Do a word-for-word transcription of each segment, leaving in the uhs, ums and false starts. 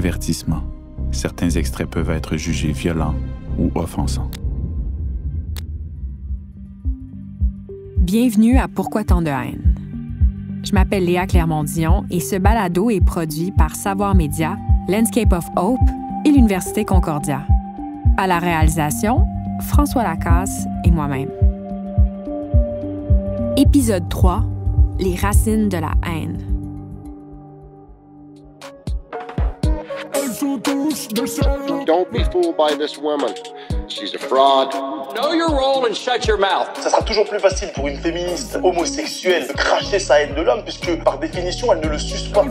Avertissement. Certains extraits peuvent être jugés violents ou offensants. Bienvenue à Pourquoi tant de haine? Je m'appelle Léa Clermont-Dion et ce balado est produit par Savoir Média, Landscape of Hope et l'Université Concordia. À la réalisation, François Lacasse et moi-même. Épisode trois, les racines de la haine. Don't be fooled by this woman. She's a fraud. Know your role and shut your mouth. Ça sera toujours plus facile pour une féministe homosexuelle de cracher sa haine de l'homme, puisque par définition, elle ne le suce pas.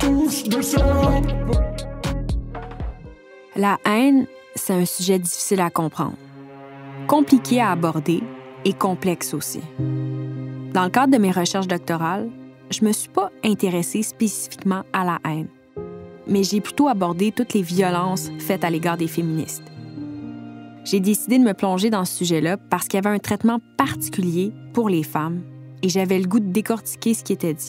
La haine, c'est un sujet difficile à comprendre, compliqué à aborder et complexe aussi. Dans le cadre de mes recherches doctorales, je me suis pas intéressée spécifiquement à la haine, mais j'ai plutôt abordé toutes les violences faites à l'égard des féministes. J'ai décidé de me plonger dans ce sujet-là parce qu'il y avait un traitement particulier pour les femmes et j'avais le goût de décortiquer ce qui était dit.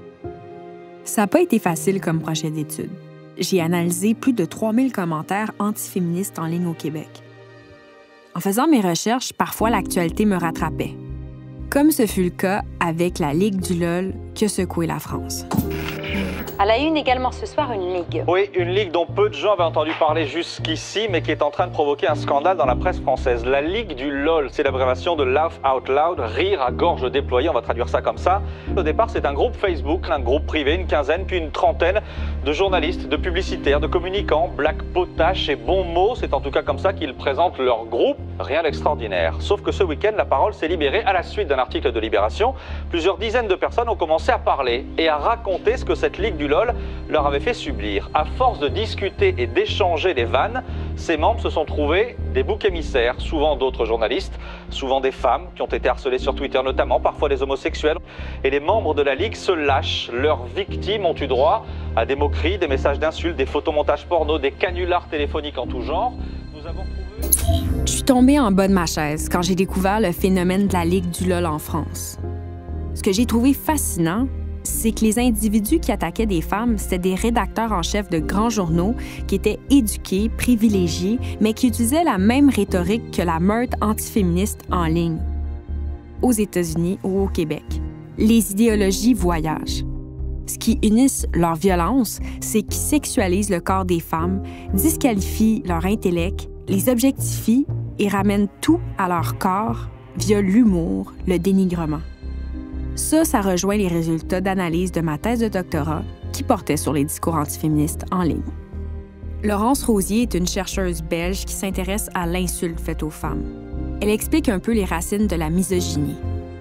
Ça n'a pas été facile comme projet d'étude. J'ai analysé plus de trois mille commentaires antiféministes en ligne au Québec. En faisant mes recherches, parfois l'actualité me rattrapait, comme ce fut le cas avec la Ligue du L O L qui a secoué la France. À la une également ce soir, une ligue. Oui, une ligue dont peu de gens avaient entendu parler jusqu'ici, mais qui est en train de provoquer un scandale dans la presse française. La Ligue du L O L, c'est l'abréviation de Laugh Out Loud, rire à gorge déployée, on va traduire ça comme ça. Au départ, c'est un groupe Facebook, un groupe privé, une quinzaine, puis une trentaine de journalistes, de publicitaires, de communicants, Black Potache et Bon Mot, c'est en tout cas comme ça qu'ils présentent leur groupe. Rien d'extraordinaire. Sauf que ce week-end, la parole s'est libérée à la suite d'un article de Libération. Plusieurs dizaines de personnes ont commencé à parler et à raconter ce que cette Ligue du L O L leur avait fait subir. À force de discuter et d'échanger des vannes, ces membres se sont trouvés des boucs émissaires, souvent d'autres journalistes, souvent des femmes qui ont été harcelées sur Twitter notamment, parfois des homosexuels. Et les membres de la Ligue se lâchent. Leurs victimes ont eu droit à des moqueries, des messages d'insultes, des photomontages porno, des canulars téléphoniques en tout genre. Nous avons trouvé... Je suis tombée en bas de ma chaise quand j'ai découvert le phénomène de la Ligue du L O L en France. Ce que j'ai trouvé fascinant, c'est que les individus qui attaquaient des femmes, c'était des rédacteurs en chef de grands journaux qui étaient éduqués, privilégiés, mais qui utilisaient la même rhétorique que la meute antiféministe en ligne, aux États-Unis ou au Québec. Les idéologies voyagent. Ce qui unisse leur violence, c'est qu'ils sexualisent le corps des femmes, disqualifient leur intellect, les objectifient et ramènent tout à leur corps via l'humour, le dénigrement. Ça, ça rejoint les résultats d'analyse de ma thèse de doctorat qui portait sur les discours antiféministes en ligne. Laurence Rosier est une chercheuse belge qui s'intéresse à l'insulte faite aux femmes. Elle explique un peu les racines de la misogynie.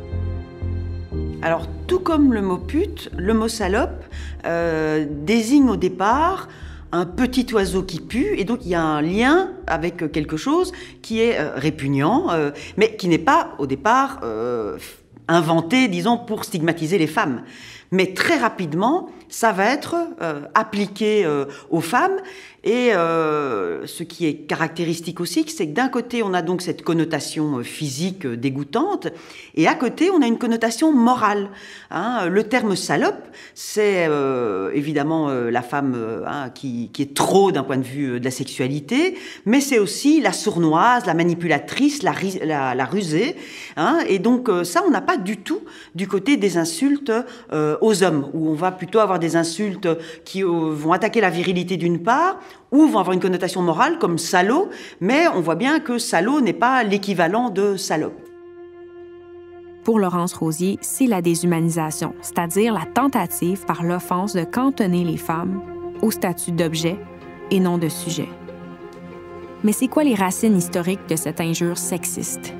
Alors, tout comme le mot pute, le mot salope euh, désigne au départ un petit oiseau qui pue, et donc il y a un lien avec quelque chose qui est euh, répugnant, euh, mais qui n'est pas au départ... Euh, inventé, disons, pour stigmatiser les femmes. Mais très rapidement, ça va être euh, appliqué euh, aux femmes. Et euh, ce qui est caractéristique aussi, c'est que d'un côté, on a donc cette connotation physique dégoûtante, et à côté, on a une connotation morale. Hein. Le terme salope, c'est euh, évidemment euh, la femme euh, hein, qui, qui est trop d'un point de vue de la sexualité, mais c'est aussi la sournoise, la manipulatrice, la, la, la rusée. Hein. Et donc euh, ça, on n'a pas du tout du côté des insultes euh, aux hommes, où on va plutôt avoir des insultes qui euh, vont attaquer la virilité d'une part, ou vont avoir une connotation morale comme salaud, mais on voit bien que salaud n'est pas l'équivalent de salope. Pour Laurence Rosier, c'est la déshumanisation, c'est-à-dire la tentative par l'offense de cantonner les femmes au statut d'objet et non de sujet. Mais c'est quoi les racines historiques de cette injure sexiste?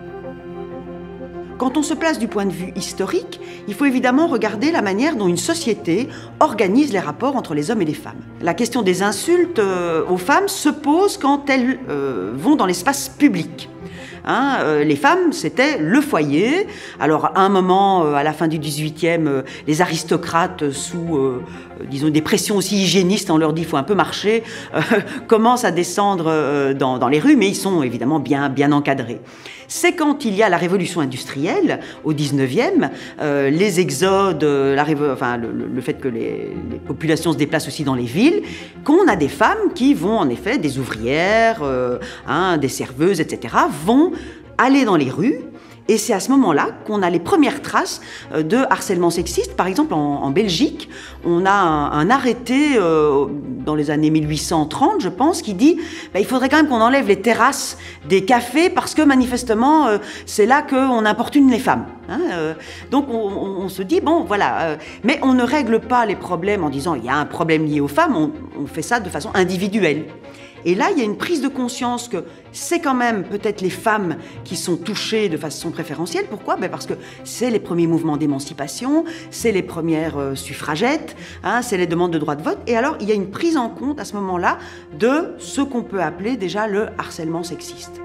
Quand on se place du point de vue historique, il faut évidemment regarder la manière dont une société organise les rapports entre les hommes et les femmes. La question des insultes euh, aux femmes se pose quand elles euh, vont dans l'espace public. Hein, euh, les femmes, c'était le foyer. Alors, à un moment, euh, à la fin du dix-huitième, euh, les aristocrates, sous, euh, disons, des pressions aussi hygiénistes, on leur dit il faut un peu marcher, euh, commencent à descendre euh, dans, dans les rues, mais ils sont évidemment bien, bien encadrés. C'est quand il y a la révolution industrielle, au dix-neuvième, euh, les exodes, euh, la révo- enfin, le, le fait que les, les populations se déplacent aussi dans les villes, qu'on a des femmes qui vont, en effet, des ouvrières, euh, hein, des serveuses, et cetera, vont aller dans les rues. Et c'est à ce moment-là qu'on a les premières traces de harcèlement sexiste. Par exemple, en, en Belgique, on a un, un arrêté euh, dans les années mille huit cent trente, je pense, qui dit bah, il faudrait quand même qu'on enlève les terrasses des cafés parce que manifestement, euh, c'est là qu'on importune les femmes. Hein, euh, donc on, on, on se dit, bon, voilà. Euh, mais on ne règle pas les problèmes en disant il y a un problème lié aux femmes, on, on fait ça de façon individuelle. Et là, il y a une prise de conscience que c'est quand même peut-être les femmes qui sont touchées de façon préférentielle. Pourquoi ? Ben parce que c'est les premiers mouvements d'émancipation, c'est les premières euh, suffragettes, hein, c'est les demandes de droit de vote. Et alors, il y a une prise en compte à ce moment-là de ce qu'on peut appeler déjà le harcèlement sexiste.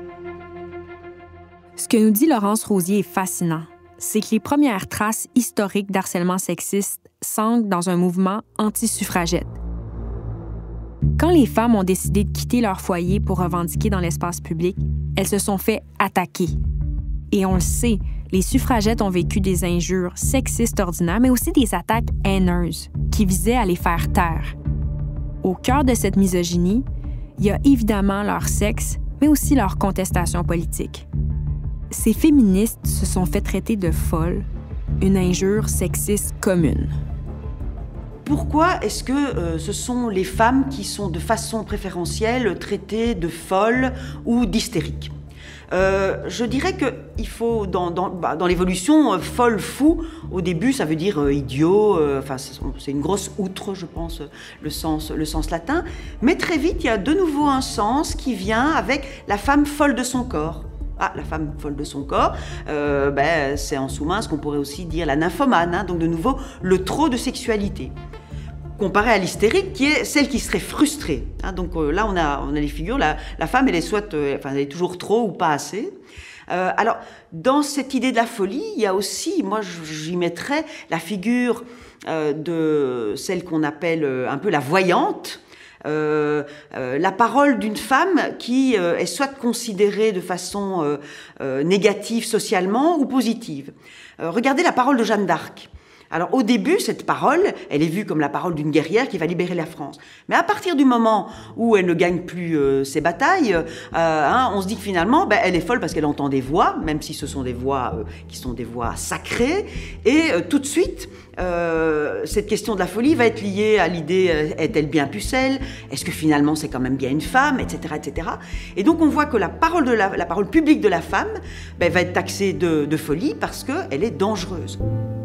Ce que nous dit Laurence Rosier est fascinant. C'est que les premières traces historiques d'harcèlement sexiste s'ancrent dans un mouvement anti-suffragette. Quand les femmes ont décidé de quitter leur foyer pour revendiquer dans l'espace public, elles se sont fait attaquer. Et on le sait, les suffragettes ont vécu des injures sexistes ordinaires, mais aussi des attaques haineuses qui visaient à les faire taire. Au cœur de cette misogynie, il y a évidemment leur sexe, mais aussi leur contestation politique. Ces féministes se sont fait traiter de folles, une injure sexiste commune. Pourquoi est-ce que euh, ce sont les femmes qui sont de façon préférentielle traitées de folles ou d'hystériques ? Euh, je dirais qu'il faut, dans, dans, bah, dans l'évolution, euh, folle, fou, au début, ça veut dire euh, idiot, euh, enfin, c'est une grosse outre, je pense, le sens, le sens latin. Mais très vite, il y a de nouveau un sens qui vient avec la femme folle de son corps. Ah, la femme folle de son corps, euh, ben, c'est en sous-main ce qu'on pourrait aussi dire la nymphomane, hein, donc de nouveau le trop de sexualité. Comparé à l'hystérique, qui est celle qui serait frustrée. Hein, donc euh, là, on a, on a les figures, la, la femme, elle est soit, euh, enfin, elle est toujours trop ou pas assez. Euh, alors, dans cette idée de la folie, il y a aussi, moi, j'y mettrais la figure euh, de celle qu'on appelle euh, un peu la voyante. Euh, euh, la parole d'une femme qui euh, est soit considérée de façon euh, euh, négative socialement ou positive. Euh, regardez la parole de Jeanne d'Arc. Alors au début, cette parole, elle est vue comme la parole d'une guerrière qui va libérer la France. Mais à partir du moment où elle ne gagne plus euh, ses batailles, euh, hein, on se dit que finalement, ben, elle est folle parce qu'elle entend des voix, même si ce sont des voix euh, qui sont des voix sacrées. Et euh, tout de suite, euh, cette question de la folie va être liée à l'idée euh, est-elle bien pucelle ? Est-ce que finalement c'est quand même bien une femme, et cetera, et cetera. Et donc on voit que la parole de la, la parole publique de la femme ben, va être taxée de, de folie parce qu'elle est dangereuse.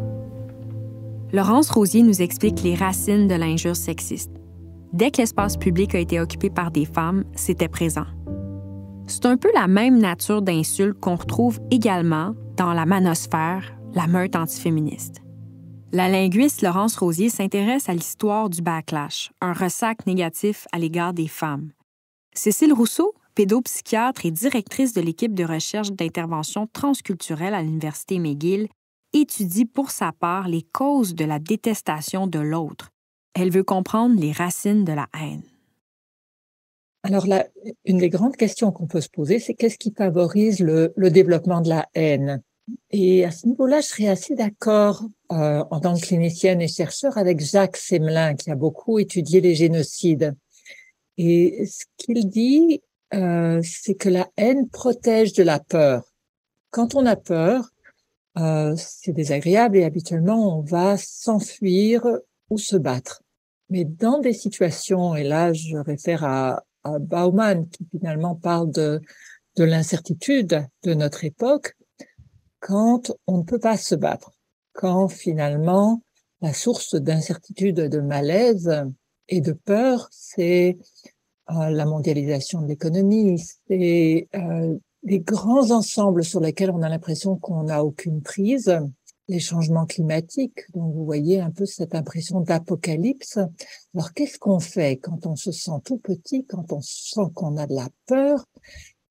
Laurence Rosier nous explique les racines de l'injure sexiste. Dès que l'espace public a été occupé par des femmes, c'était présent. C'est un peu la même nature d'insulte qu'on retrouve également dans la manosphère, la meute antiféministe. La linguiste Laurence Rosier s'intéresse à l'histoire du backlash, un ressac négatif à l'égard des femmes. Cécile Rousseau, pédopsychiatre et directrice de l'équipe de recherche d'intervention transculturelle à l'Université McGill, étudie pour sa part les causes de la détestation de l'autre. Elle veut comprendre les racines de la haine. Alors là, une des grandes questions qu'on peut se poser, c'est qu'est-ce qui favorise le, le développement de la haine ? Et à ce niveau-là, je serais assez d'accord euh, en tant que clinicienne et chercheur avec Jacques Semelin, qui a beaucoup étudié les génocides. Et ce qu'il dit, euh, c'est que la haine protège de la peur. Quand on a peur, Euh, c'est désagréable et habituellement on va s'enfuir ou se battre. Mais dans des situations, et là je réfère à, à Bauman qui finalement parle de, de l'incertitude de notre époque, quand on ne peut pas se battre, quand finalement la source d'incertitude, de malaise et de peur, c'est euh, la mondialisation de l'économie, c'est euh, les grands ensembles sur lesquels on a l'impression qu'on n'a aucune prise, les changements climatiques, donc vous voyez un peu cette impression d'apocalypse. Alors qu'est-ce qu'on fait quand on se sent tout petit, quand on sent qu'on a de la peur?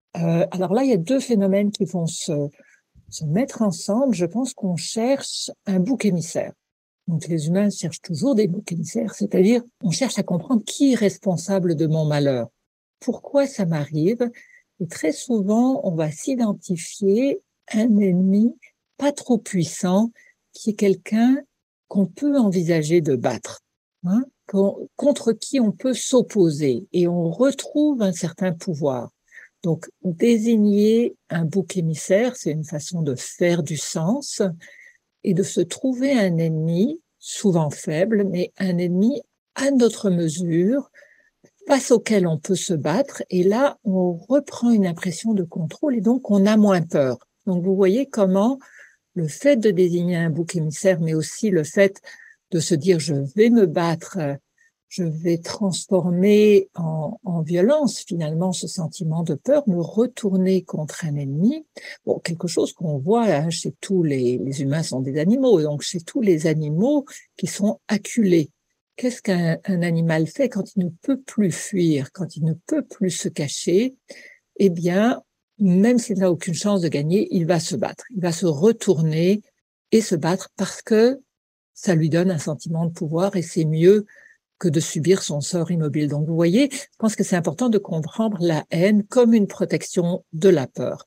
Euh, alors là, il y a deux phénomènes qui vont se, se mettre ensemble. Je pense qu'on cherche un bouc émissaire. Donc les humains cherchent toujours des boucs émissaires, c'est-à-dire on cherche à comprendre qui est responsable de mon malheur. Pourquoi ça m'arrive? Et très souvent, on va s'identifier un ennemi pas trop puissant, qui est quelqu'un qu'on peut envisager de battre, hein, contre qui on peut s'opposer, et on retrouve un certain pouvoir. Donc, désigner un bouc émissaire, c'est une façon de faire du sens et de se trouver un ennemi, souvent faible, mais un ennemi à notre mesure, face auquel on peut se battre, et là, on reprend une impression de contrôle et donc on a moins peur. Donc, vous voyez comment le fait de désigner un bouc émissaire, mais aussi le fait de se dire « je vais me battre », je vais transformer en, en violence, finalement, ce sentiment de peur, me retourner contre un ennemi. Bon, quelque chose qu'on voit hein, chez tous les, les humains sont des animaux, donc chez tous les animaux qui sont acculés. Qu'est-ce qu'un un animal fait quand il ne peut plus fuir, quand il ne peut plus se cacher? Eh bien, même s'il n'a aucune chance de gagner, il va se battre. Il va se retourner et se battre parce que ça lui donne un sentiment de pouvoir et c'est mieux que de subir son sort immobile. Donc, vous voyez, je pense que c'est important de comprendre la haine comme une protection de la peur.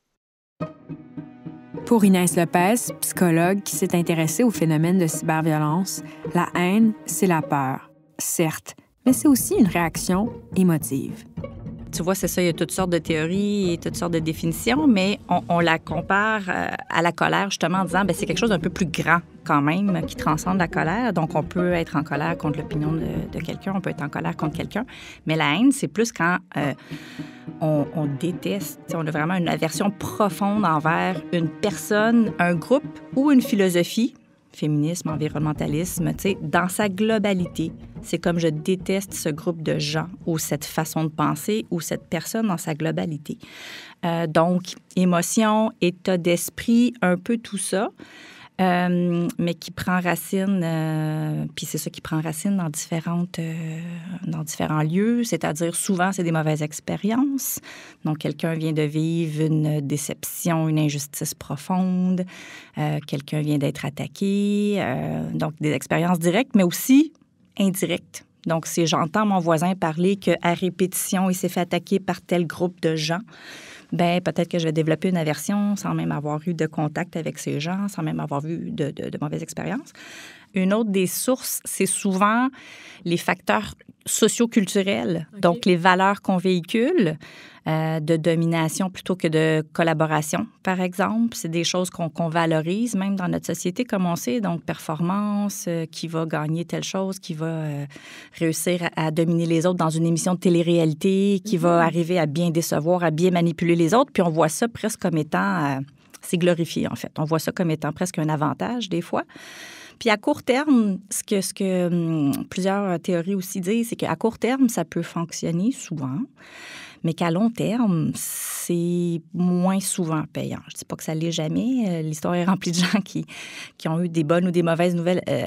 Pour Inès Lopez, psychologue qui s'est intéressée au phénomène de cyberviolence, la haine, c'est la peur, certes, mais c'est aussi une réaction émotive. Tu vois, c'est ça, il y a toutes sortes de théories et toutes sortes de définitions, mais on, on la compare à la colère, justement, en disant, bien, c'est quelque chose d'un peu plus grand, quand même, qui transcende la colère. Donc, on peut être en colère contre l'opinion de, de quelqu'un, on peut être en colère contre quelqu'un. Mais la haine, c'est plus quand euh, on, on déteste, on a vraiment une aversion profonde envers une personne, un groupe ou une philosophie, féminisme, environnementalisme, tu sais, dans sa globalité. C'est comme je déteste ce groupe de gens ou cette façon de penser ou cette personne dans sa globalité. Euh, donc, émotion, état d'esprit, un peu tout ça, euh, mais qui prend racine, euh, puis c'est ça qui prend racine dans, différentes, euh, dans différents lieux, c'est-à-dire souvent, c'est des mauvaises expériences. Donc, quelqu'un vient de vivre une déception, une injustice profonde, euh, quelqu'un vient d'être attaqué, euh, donc des expériences directes, mais aussi indirectes. Donc, si j'entends mon voisin parler qu'à répétition, il s'est fait attaquer par tel groupe de gens, bien, peut-être que je vais développer une aversion sans même avoir eu de contact avec ces gens, sans même avoir vu de, de, de mauvaises expériences. Une autre des sources, c'est souvent les facteurs socio-culturels, okay. Donc les valeurs qu'on véhicule, euh, de domination plutôt que de collaboration, par exemple. C'est des choses qu'on, qu'on valorise même dans notre société, comme on sait. Donc, performance, euh, qui va gagner telle chose, qui va euh, réussir à, à dominer les autres dans une émission de télé-réalité, qui mm-hmm. va arriver à bien décevoir, à bien manipuler les autres. Puis on voit ça presque comme étant... Euh, c'est glorifié, en fait. On voit ça comme étant presque un avantage, des fois. Puis à court terme, ce que, ce que hum, plusieurs théories aussi disent, c'est qu'à court terme, ça peut fonctionner souvent, mais qu'à long terme, c'est moins souvent payant. Je ne dis pas que ça ne l'est jamais. L'histoire est remplie de gens qui, qui ont eu des bonnes ou des mauvaises nouvelles, euh,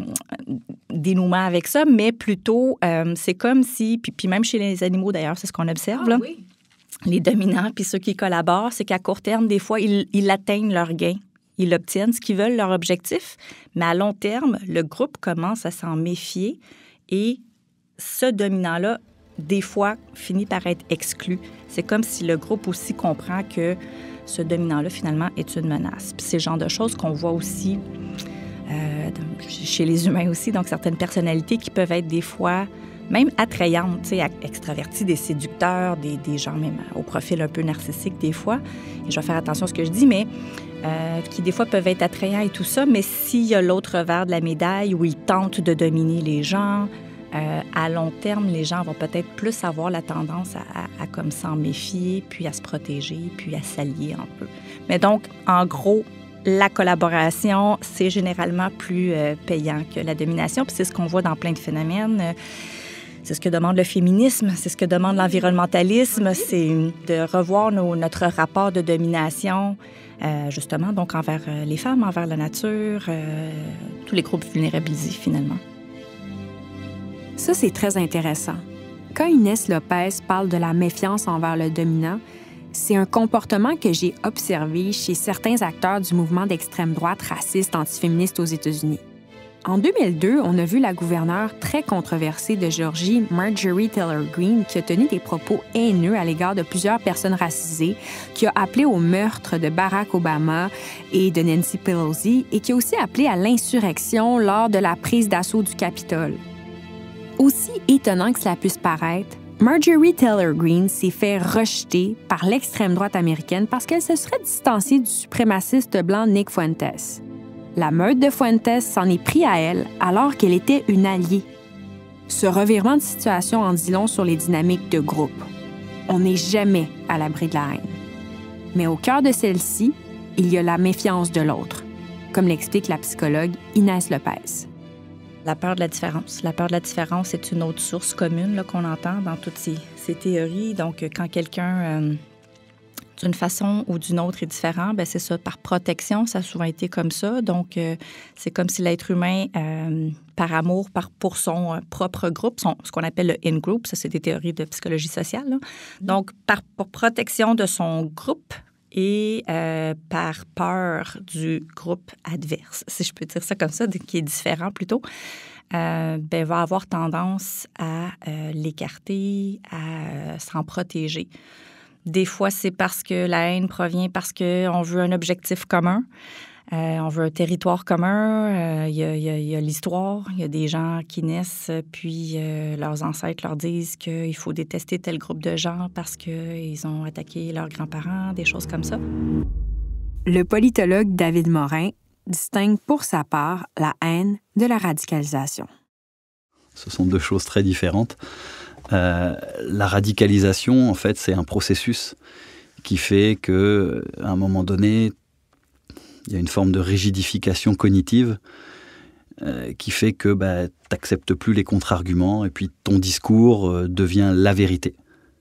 dénouements avec ça, mais plutôt, euh, c'est comme si, puis, puis même chez les animaux d'ailleurs, c'est ce qu'on observe, ah, là. Oui. Les dominants puis ceux qui collaborent, c'est qu'à court terme, des fois, ils, ils atteignent leur gain. Ils obtiennent ce qu'ils veulent, leur objectif, mais à long terme, le groupe commence à s'en méfier et ce dominant-là, des fois, finit par être exclu. C'est comme si le groupe aussi comprend que ce dominant-là, finalement, est une menace. Puis c'est le genre de choses qu'on voit aussi euh, chez les humains aussi, donc certaines personnalités qui peuvent être des fois... même attrayantes, tu sais, extraverties, des séducteurs, des, des gens même au profil un peu narcissique des fois. Et je vais faire attention à ce que je dis, mais euh, qui des fois peuvent être attrayants et tout ça, mais s'il y a l'autre revers de la médaille où ils tentent de dominer les gens, euh, à long terme, les gens vont peut-être plus avoir la tendance à, à, à comme s'en méfier, puis à se protéger, puis à s'allier un peu. Mais donc, en gros, la collaboration, c'est généralement plus euh, payant que la domination, puis c'est ce qu'on voit dans plein de phénomènes. Euh, C'est ce que demande le féminisme, c'est ce que demande l'environnementalisme, c'est de revoir nos, notre rapport de domination, euh, justement, donc envers euh, les femmes, envers la nature, euh, tous les groupes vulnérabilisés, finalement. Ça, c'est très intéressant. Quand Inès Lopez parle de la méfiance envers le dominant, C'est un comportement que j'ai observé chez certains acteurs du mouvement d'extrême droite raciste antiféministe aux États-Unis. En deux mille deux, on a vu la gouverneure très controversée de Géorgie, Marjorie Taylor Greene, qui a tenu des propos haineux à l'égard de plusieurs personnes racisées, qui a appelé au meurtre de Barack Obama et de Nancy Pelosi et qui a aussi appelé à l'insurrection lors de la prise d'assaut du Capitole. Aussi étonnant que cela puisse paraître, Marjorie Taylor Greene s'est fait rejeter par l'extrême droite américaine parce qu'elle se serait distanciée du suprémaciste blanc Nick Fuentes. La meute de Fuentes s'en est pris à elle alors qu'elle était une alliée. Ce revirement de situation en dit long sur les dynamiques de groupe. On n'est jamais à l'abri de la haine. Mais au cœur de celle-ci, il y a la méfiance de l'autre, comme l'explique la psychologue Inès Lopez. La peur de la différence. La peur de la différence est une autre source commune là, qu'on entend dans toutes ces, ces théories. Donc, quand quelqu'un... Euh, d'une façon ou d'une autre est différent, bien, c'est ça, par protection, ça a souvent été comme ça. Donc, euh, c'est comme si l'être humain, euh, par amour, par, pour son euh, propre groupe, son, ce qu'on appelle le in-group, ça, c'est des théories de psychologie sociale, là. Donc, par pour protection de son groupe et euh, par peur du groupe adverse, si je peux dire ça comme ça, qui est différent plutôt, euh, bien, va avoir tendance à euh, l'écarter, à euh, s'en protéger. Des fois, c'est parce que la haine provient parce qu'on veut un objectif commun, euh, on veut un territoire commun. Il euh, y, y, y a l'histoire, il y a des gens qui naissent, puis euh, leurs ancêtres leur disent qu'il faut détester tel groupe de gens parce qu'ils ont attaqué leurs grands-parents, des choses comme ça. Le politologue David Morin distingue pour sa part la haine de la radicalisation. Ce sont deux choses très différentes. Euh, la radicalisation, en fait, c'est un processus qui fait qu'à un moment donné, il y a une forme de rigidification cognitive euh, qui fait que bah, tu n'acceptes plus les contre-arguments et puis ton discours euh, devient la vérité.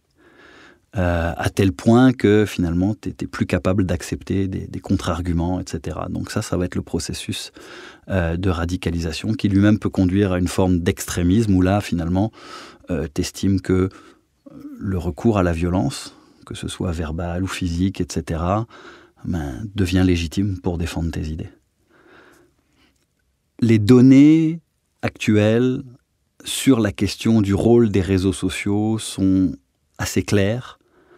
Euh, à tel point que finalement, tu n'es plus capable d'accepter des, des contre-arguments, et cetera. Donc ça, ça va être le processus euh, de radicalisation qui lui-même peut conduire à une forme d'extrémisme où là, finalement, euh, tu estimes que le recours à la violence, que ce soit verbal ou physique, et cetera, ben, devient légitime pour défendre tes idées. Les données actuelles sur la question du rôle des réseaux sociaux sont assez claires,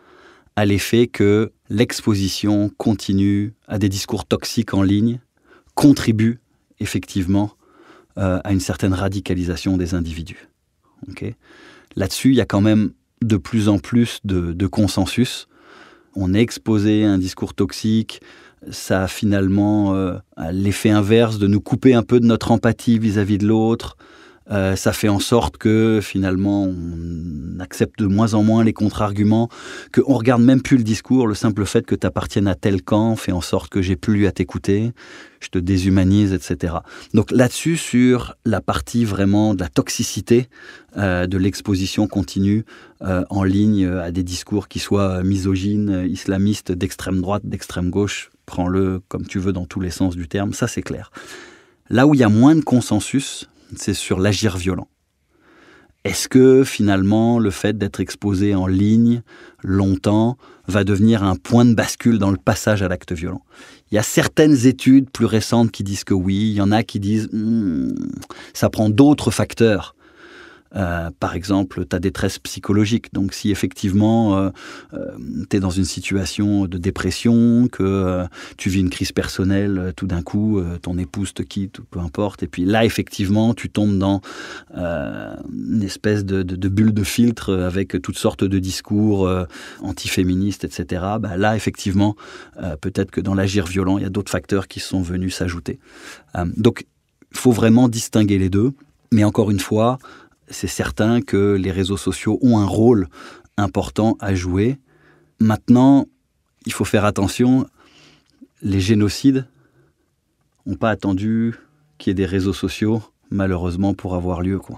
à l'effet que l'exposition continue à des discours toxiques en ligne contribue effectivement euh, à une certaine radicalisation des individus. Okay ? Là-dessus, il y a quand même de plus en plus de, de consensus. On est exposé à un discours toxique, ça a finalement euh, l'effet inverse de nous couper un peu de notre empathie vis-à-vis de l'autre. Euh, ça fait en sorte que finalement on accepte de moins en moins les contre-arguments, qu'on ne regarde même plus le discours. Le simple fait que tu appartiennes à tel camp fait en sorte que j'ai plus à t'écouter, je te déshumanise, et cetera. Donc là-dessus, sur la partie vraiment de la toxicité, euh, de l'exposition continue euh, en ligne à des discours qui soient misogynes, islamistes, d'extrême droite, d'extrême gauche, prends-le comme tu veux dans tous les sens du terme, ça c'est clair. Là où il y a moins de consensus, c'est sur l'agir violent. Est-ce que finalement le fait d'être exposé en ligne longtemps va devenir un point de bascule dans le passage à l'acte violent ? Il y a certaines études plus récentes qui disent que oui, il y en a qui disent hmm, ça prend d'autres facteurs. Euh, par exemple, ta détresse psychologique. Donc, si effectivement, euh, euh, tu es dans une situation de dépression, que euh, tu vis une crise personnelle, euh, tout d'un coup, euh, ton épouse te quitte, peu importe, et puis là, effectivement, tu tombes dans euh, une espèce de, de, de bulle de filtre avec toutes sortes de discours euh, antiféministes, et cetera. Bah, là, effectivement, euh, peut-être que dans l'agir violent, il y a d'autres facteurs qui sont venus s'ajouter. Euh, donc, il faut vraiment distinguer les deux. Mais encore une fois, c'est certain que les réseaux sociaux ont un rôle important à jouer. Maintenant, il faut faire attention. Les génocides n'ont pas attendu qu'il y ait des réseaux sociaux, malheureusement, pour avoir lieu, quoi.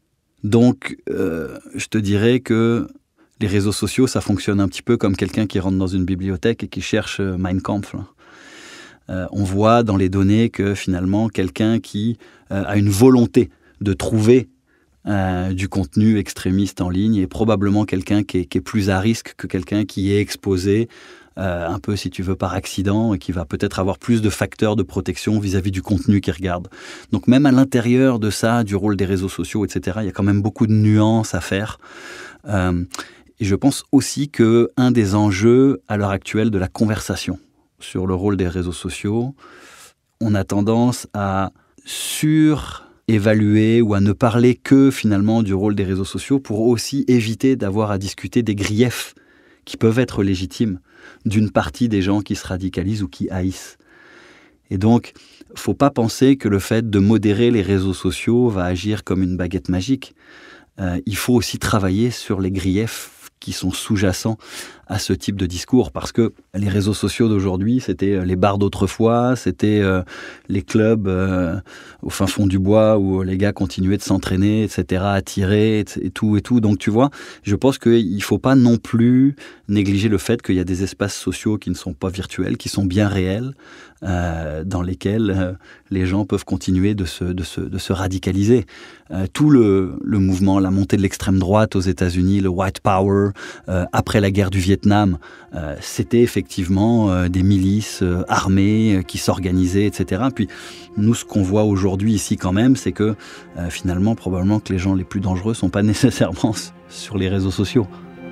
Donc, euh, je te dirais que les réseaux sociaux, ça fonctionne un petit peu comme quelqu'un qui rentre dans une bibliothèque et qui cherche Mein Kampf, là. Euh, on voit dans les données que finalement, quelqu'un qui euh, a une volonté de trouver euh, du contenu extrémiste en ligne et probablement quelqu'un qui est, qui est plus à risque que quelqu'un qui est exposé euh, un peu, si tu veux, par accident et qui va peut-être avoir plus de facteurs de protection vis-à-vis du contenu qu'il regarde. Donc même à l'intérieur de ça, du rôle des réseaux sociaux, et cetera, il y a quand même beaucoup de nuances à faire. Euh, et je pense aussi qu'un des enjeux à l'heure actuelle de la conversation sur le rôle des réseaux sociaux, on a tendance à surévaluer ou à ne parler que finalement du rôle des réseaux sociaux pour aussi éviter d'avoir à discuter des griefs qui peuvent être légitimes d'une partie des gens qui se radicalisent ou qui haïssent. Et donc, il ne faut pas penser que le fait de modérer les réseaux sociaux va agir comme une baguette magique. Euh, il faut aussi travailler sur les griefs qui sont sous-jacents à ce type de discours, parce que les réseaux sociaux d'aujourd'hui, c'était les bars d'autrefois, c'était euh, les clubs euh, au fin fond du bois où les gars continuaient de s'entraîner, et cetera, à tirer, et, et tout, et tout. Donc, tu vois, je pense qu'il ne faut pas non plus négliger le fait qu'il y a des espaces sociaux qui ne sont pas virtuels, qui sont bien réels, euh, dans lesquels euh, les gens peuvent continuer de se, de se, de se radicaliser. Euh, tout le, le mouvement, la montée de l'extrême droite aux États-Unis, le White Power, euh, après la guerre du Vietnam, euh, c'était effectivement euh, des milices euh, armées euh, qui s'organisaient, et cetera. Puis nous, ce qu'on voit aujourd'hui ici quand même, c'est que euh, finalement, probablement que les gens les plus dangereux ne sont pas nécessairement sur les réseaux sociaux.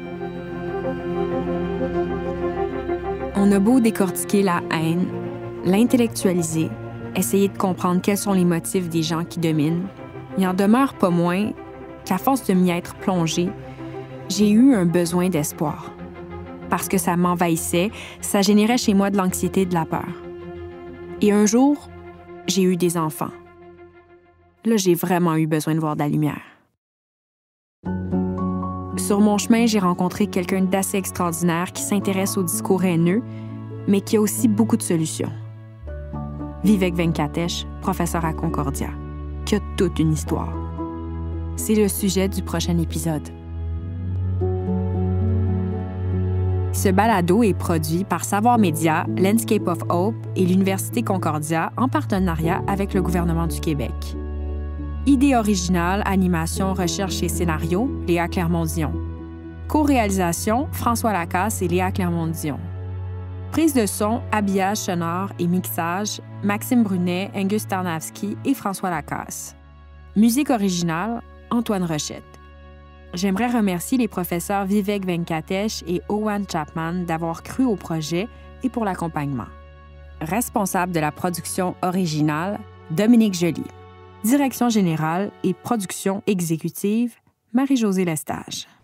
On a beau décortiquer la haine, l'intellectualiser, essayer de comprendre quels sont les motifs des gens qui dominent, il en demeure pas moins qu'à force de m'y être plongée, j'ai eu un besoin d'espoir. Parce que ça m'envahissait, ça générait chez moi de l'anxiété et de la peur. Et un jour, j'ai eu des enfants. Là, j'ai vraiment eu besoin de voir de la lumière. Sur mon chemin, j'ai rencontré quelqu'un d'assez extraordinaire qui s'intéresse au discours haineux, mais qui a aussi beaucoup de solutions. Vivek Venkatesh, professeur à Concordia, qui a toute une histoire. C'est le sujet du prochain épisode. Ce balado est produit par Savoir Média, Landscape of Hope et l'Université Concordia en partenariat avec le gouvernement du Québec. Idée originale, animation, recherche et scénario, Léa Clermont-Dion. Co-réalisation, François Lacasse et Léa Clermont-Dion. Prise de son, habillage sonore et mixage, Maxime Brunet, Angus Tarnavski et François Lacasse. Musique originale, Antoine Rochette. J'aimerais remercier les professeurs Vivek Venkatesh et Owen Chapman d'avoir cru au projet et pour l'accompagnement. Responsable de la production originale, Dominique Joly. Direction générale et production exécutive, Marie-Josée Lestage.